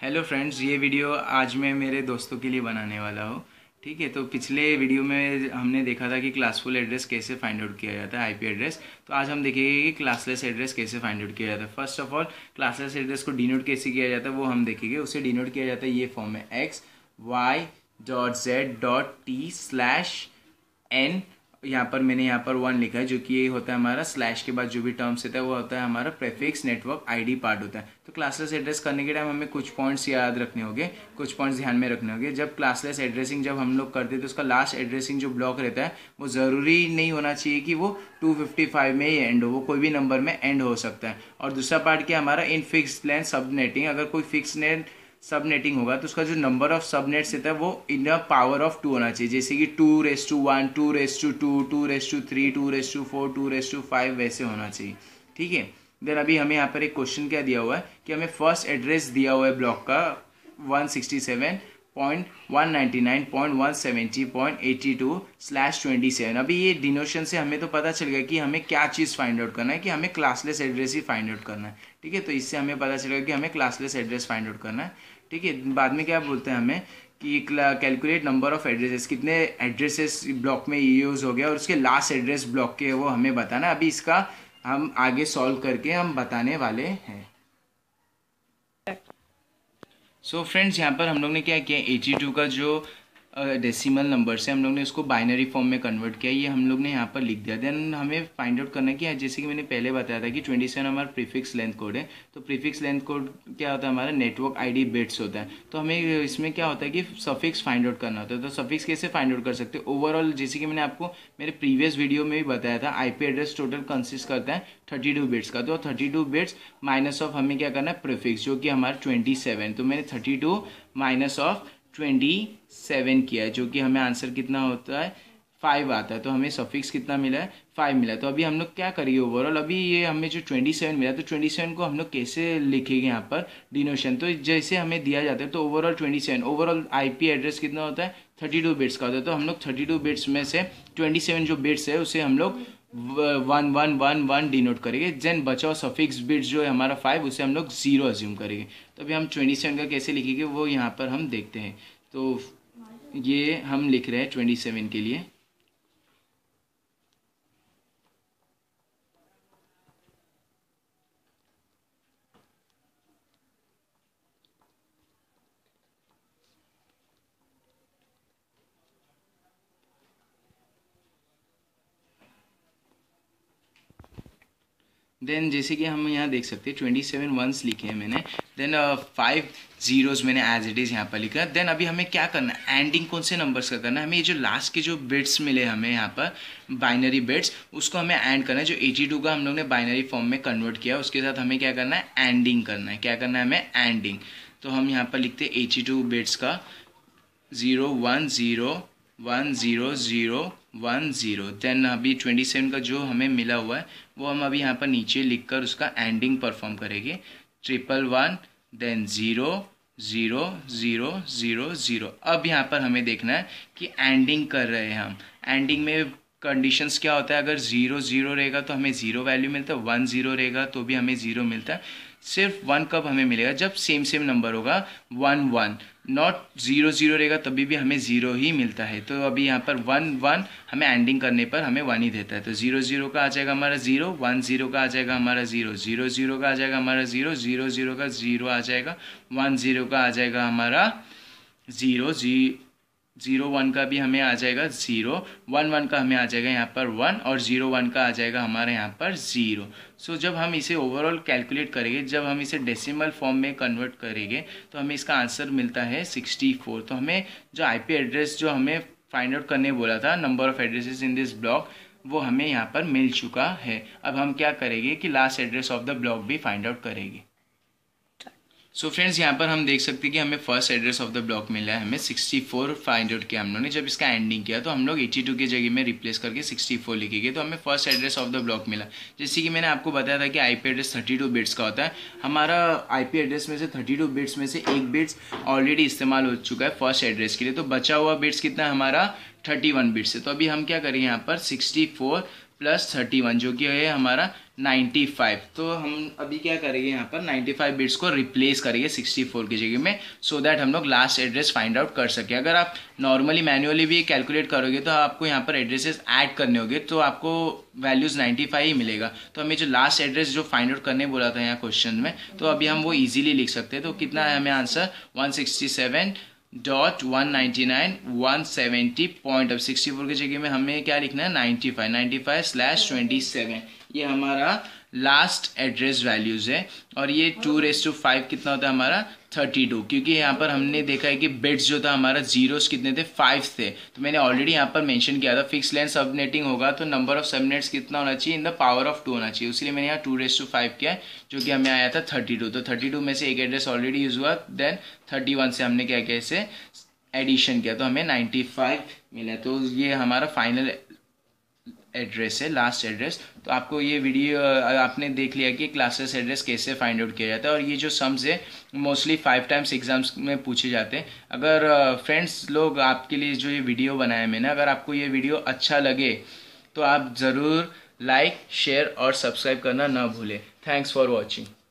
Hello friends, ये video आज मैं मेरे दोस्तों के लिए बनाने वाला हूँ। ठीक है, तो पिछले वीडियो में हमने देखा था कि क्लासफुल एड्रेस कैसे फाइंड आउट किया जाता है, आईपी एड्रेस। तो आज हम देखेंगे कि क्लासलेस एड्रेस कैसे फाइंड आउट किया जाता है। First of all, classless address को डिनोट कैसे किया जाता है वो हम देखेंगे। उसे डिनोट किया जाता है ये फॉर्म में x y.z.t/n। यहाँ पर मैंने यहाँ पर 1 लिखा है, जो कि ये होता है हमारा स्लैश के बाद जो भी टर्म्स होता है वो होता है हमारा प्रीफिक्स नेटवर्क आईडी पार्ट होता है। तो क्लासलेस एड्रेस करने के टाइम हमें कुछ पॉइंट्स याद रखने होंगे, कुछ पॉइंट्स ध्यान में रखने होंगे। जब क्लासलेस एड्रेसिंग जब हम लोग करते हैं तो उसका लास्ट एड्रेसिंग जो ब्लॉक रहता है वो ज़रूरी नहीं होना चाहिए कि वो 255 में ही एंड हो, वो कोई भी नंबर में एंड हो सकता है। और दूसरा पार्ट क्या हमारा इन फिक्स लेंथ सबनेटिंग। अगर कोई फिक्स नेट सबनेटिंग होगा तो उसका जो नंबर ऑफ सबनेट्स रहता है वो इन द पावर ऑफ 2 होना चाहिए, जैसे कि 2⁻1, 2⁻2, 2⁻3, 2⁻4, 2⁻5 वैसे होना चाहिए। ठीक है, देन अभी हमें यहाँ पर एक क्वेश्चन क्या दिया हुआ है कि हमें फर्स्ट एड्रेस दिया हुआ है ब्लॉक का 167.199.170.82/27। अभी ये डिनोशन से हमें तो पता चल गया कि हमें क्या चीज़ फाइंड आउट करना है, कि हमें क्लासलेस एड्रेस ही फाइंड आउट करना है। ठीक है, तो इससे हमें पता चल गया कि हमें क्लासलेस एड्रेस फाइंड आउट करना है। ठीक है, बाद में क्या बोलते हैं हमें कि कैलकुलेट नंबर ऑफ एड्रेसेस, कितने एड्रेसेस ब्लॉक में यूज़ हो गया और उसके लास्ट एड्रेस ब्लॉक के वो हमें बताना। अभी इसका हम आगे सॉल्व करके हम बताने वाले हैं। सो फ्रेंड्स, यहाँ पर हम लोग ने क्या किया, 82 का जो डेसिमल नंबर से हम लोग ने उसको बाइनरी फॉर्म में कन्वर्ट किया, ये हम लोग ने यहाँ पर लिख दिया। देन हमें फाइंड आउट करना है, जैसे कि मैंने पहले बताया था कि 27 हमारा प्रीफिक्स लेंथ कोड है। तो प्रीफिक्स लेंथ कोड क्या होता है, हमारा नेटवर्क आईडी बिट्स होता है। तो हमें इसमें क्या होता है कि सफिक्स फाइंड आउट करना होता है। तो सफिक्स कैसे फाइंड आउट कर सकते हैं, ओवरऑल जैसे कि मैंने आपको मेरे प्रीवियस वीडियो में भी बताया था, आईपी एड्रेस टोटल कंसिस्ट करता है 32 बिट्स का। तो 32 बिट्स माइनस ऑफ हमें क्या करना है प्रीफिक्स, जो कि हमारा 27। तो मैंने 32 माइनस ऑफ 27 किया है, जो कि हमें आंसर कितना होता है 5 आता है। तो हमें सफिक्स कितना मिला है 5 मिला। तो अभी हम लोग क्या करेंगे ओवरऑल, अभी ये हमें जो 27 मिला तो 27 को हम लोग कैसे लिखेंगे यहाँ पर डिनोशन। तो जैसे हमें दिया जाता है तो ओवरऑल 27, ओवरऑल आईपी एड्रेस कितना होता है 32 बिट्स का होता है। तो हम लोग 32 बिट्स में से 27 जो बिट्स है उसे हम लोग 1111 डिनोट करेंगे। देन बचाओ सफिक्स बिट्स जो है हमारा 5, उसे हम लोग 0 अज्यूम करेंगे। तो अभी हम 27 का कैसे लिखेंगे वो यहाँ पर हम देखते हैं। तो ये हम लिख रहे हैं 27 के लिए। देन जैसे कि हम यहाँ देख सकते हैं 27 वंस लिखे हैं मैंने, देन 5 जीरोस मैंने एज इट इज़ यहाँ पर लिखा। देन अभी हमें क्या करना है, एंडिंग कौन से नंबर्स का करना है, हमें ये जो लास्ट के जो बिट्स मिले हमें यहाँ पर बाइनरी बिट्स, उसको हमें एंड करना है। जो 82 का हम लोग ने बाइनरी फॉर्म में कन्वर्ट किया, उसके साथ हमें क्या करना है एंडिंग करना है। क्या करना है हमें एंडिंग। तो हम यहाँ पर लिखते हैं 82 बिट्स का 0 1 0 1 0 0 1 0। देन अभी 27 का जो हमें मिला हुआ है वो हम अभी यहाँ पर नीचे लिखकर उसका एंडिंग परफॉर्म करेंगे। 111 देन 0 0 0 0 0। अब यहाँ पर हमें देखना है कि एंडिंग कर रहे हैं हम। एंडिंग में कंडीशंस क्या होता है, अगर 0 0 रहेगा तो हमें 0 वैल्यू मिलता है, 1 0 रहेगा तो भी हमें 0 मिलता है। सिर्फ 1 कब हमें मिलेगा, जब सेम नंबर होगा 1 1, नॉट 0 0 रहेगा तभी भी हमें 0 ही मिलता है। तो अभी यहाँ पर 1 1 हमें एंडिंग करने पर हमें 1 ही देता है। तो 0 0 का आ जाएगा हमारा 0, 1 0 का आ जाएगा हमारा 0, 0 0 का आ जाएगा हमारा 0, 0 0 का 0 आ जाएगा, 1 0 का आ जाएगा हमारा 0, 0 1 का भी हमें आ जाएगा 0, 1 1 का हमें आ जाएगा यहाँ पर 1 और 0 1 का आ जाएगा हमारे यहाँ पर 0। सो जब हम इसे ओवरऑल कैलकुलेट करेंगे, जब हम इसे डेसिमल फॉर्म में कन्वर्ट करेंगे तो हमें इसका आंसर मिलता है 64। तो हमें जो आईपी एड्रेस जो हमें फाइंड आउट करने बोला था, number of addresses in this block, वो हमें यहाँ पर मिल चुका है। अब हम क्या करेंगे कि last address of the block भी फाइंड आउट करेंगे। सो फ्रेंड्स, यहाँ पर हम देख सकते हैं कि हमें first address of the block मिला है, हमें 64 फाइंड आउट किया हम लोगों ने। जब इसका एंडिंग किया तो हम लोग 82 की जगह में रिप्लेस करके 64 लिखेंगे, तो हमें first address of the block मिला। जैसे कि मैंने आपको बताया था कि आईपी एड्रेस 32 बिट्स का होता है। हमारा आईपी एड्रेस में से 32 बिट्स में से एक बिट्स ऑलरेडी इस्तेमाल हो चुका है फर्स्ट एड्रेस के लिए, तो बचा हुआ बिट्स कितना है हमारा 31 बिट्स है। तो अभी हम क्या करेंगे यहाँ पर 64 + 31 जो कि है हमारा 95। तो हम अभी क्या करेंगे यहाँ पर 95 बिट्स को रिप्लेस करेंगे 64 की जगह में, सो दैट हम लोग लास्ट एड्रेस फाइंड आउट कर सके। अगर आप नॉर्मली मैन्युअली भी कैलकुलेट करोगे तो आपको यहाँ पर एड्रेसेस ऐड करने होंगे, तो आपको वैल्यूज़ 95 ही मिलेगा। तो हमें जो लास्ट एड्रेस जो फाइंड आउट करने बोला था यहाँ क्वेश्चन में, तो अभी हम वो इजीली लिख सकते हैं। तो कितना है हमें आंसर 167.199.170 पॉइंट। अब 64 की जगह में हमें क्या लिखना है 95/27 ये हमारा लास्ट एड्रेस वैल्यूज है। और ये 2⁵ कितना होता है हमारा 32, क्योंकि यहाँ पर हमने देखा है कि बिट्स जो था हमारा जीरोस कितने थे 5 थे। तो मैंने ऑलरेडी यहाँ पर मेंशन किया था फिक्स लेंथ सबनेटिंग होगा तो नंबर ऑफ सबनेट्स कितना होना चाहिए इन द पावर ऑफ 2 होना चाहिए, इसलिए मैंने यहाँ 2⁵ किया है जो कि हमें आया था 32। तो 32 में से एक एड्रेस ऑलरेडी यूज हुआ, देन 31 से हमने क्या किया इसे एडिशन किया तो हमें 95 मिला। तो ये हमारा फाइनल एड्रेस है, लास्ट एड्रेस। तो आपको ये वीडियो आपने देख लिया कि क्लासेस एड्रेस कैसे फाइंड आउट किया जाता है। और ये जो सम्स है मोस्टली 5 टाइम्स एग्जाम्स में पूछे जाते हैं। अगर फ्रेंड्स लोग आपके लिए जो ये वीडियो बनाया मैंने, अगर आपको ये वीडियो अच्छा लगे तो आप ज़रूर लाइक शेयर और सब्सक्राइब करना ना भूलें। Thanks for watching.